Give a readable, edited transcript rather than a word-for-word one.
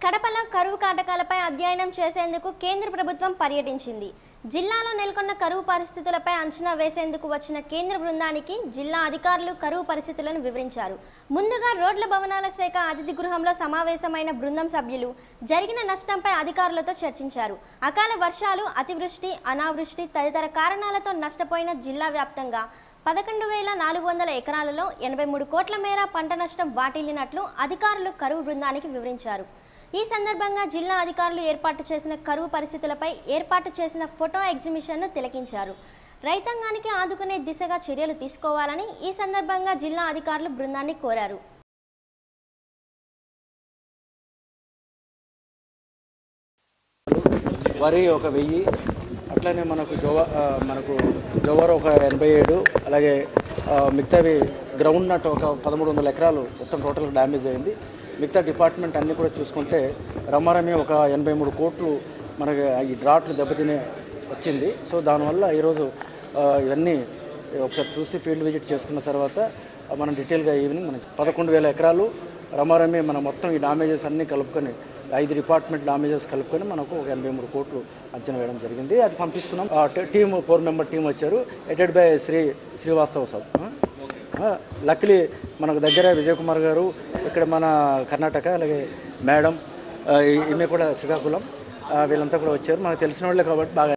కడపలో కరువు కాటకాలపై అధ్యయనం చేసేందుకు కేంద్ర ప్రభుత్వం పర్యటించింది. జిల్లాలో నెలకొన్న కరువు పరిస్థితులపై అంచనా వేసేందుకు వచ్చిన కేంద్ర బృందానికి జిల్లా అధికారులు కరువు పరిస్థితులను వివరించారు. ముందుగా రోడ్ల భవనాల శాఖ అతిథి గృహంలో సమావేశమైన బృందం సభ్యులు జరిగిన నష్టంపై అధికారులతో చర్చించారు. అకాల వర్షాలు, అతివృష్టి, అనావృష్టి తదితర కారణాలతో నష్టపోయిన జిల్లా వ్యాప్తంగా 11,400 ఎకరాలలో 83 కోట్ల మేర పంట నష్టం వాటిల్లినట్లు అధికారులు కరువు బృందానికి వివరించారు. ఈ సందర్భంగా జిల్లా అధికారులు ఏర్పాటు చేసిన కరువు పరిస్థితులపై ఏర్పాటు చేసిన ఫోటో ఎగ్జిబిషన్ను తిలకించారు. రైతాంగానికి ఆదుకునే దిశగా చర్యలు తీసుకోవాలని ఈ సందర్భంగా జిల్లా అధికారులు బృందాన్ని కోరారు. వరి ఒక 1000, అట్లనే మనకు జోవర్ ఒక 87, అలాగే మిగతావి గ్రౌండ్ నట్ ఒక 1300 ఎకరాలు మొత్తం టోటల్ డ్యామేజ్ అయింది. మిగతా డిపార్ట్మెంట్ అన్నీ కూడా చూసుకుంటే రమారమి ఒక 83 కోట్లు మనకి ఈ డ్రాట్లు దెబ్బతినే వచ్చింది. సో దానివల్ల ఈరోజు ఇవన్నీ ఒకసారి చూసి ఫీల్డ్ విజిట్ చేసుకున్న తర్వాత మనం డీటెయిల్గా ఈవినింగ్ మనకి 11,000 ఎకరాలు రమారమి మనం మొత్తం ఈ డామేజెస్ అన్నీ కలుపుకొని 5 డిపార్ట్మెంట్ డామేజెస్ కలుపుకొని మనకు ఒక 83 కోట్లు అంచనా వేయడం జరిగింది. అది పంపిస్తున్నాం. టీమ్ 4 మెంబర్ టీం వచ్చారు, headed by Srivastava sir. Luckily మనకు దగ్గర విజయ్ కుమార్ గారు, ఇక్కడ మన కర్ణాటక, అలాగే మేడం ఈమె కూడా శ్రీకాకుళం, వీళ్ళంతా కూడా వచ్చారు. మనకు తెలిసిన వాళ్ళే కాబట్టి బాగా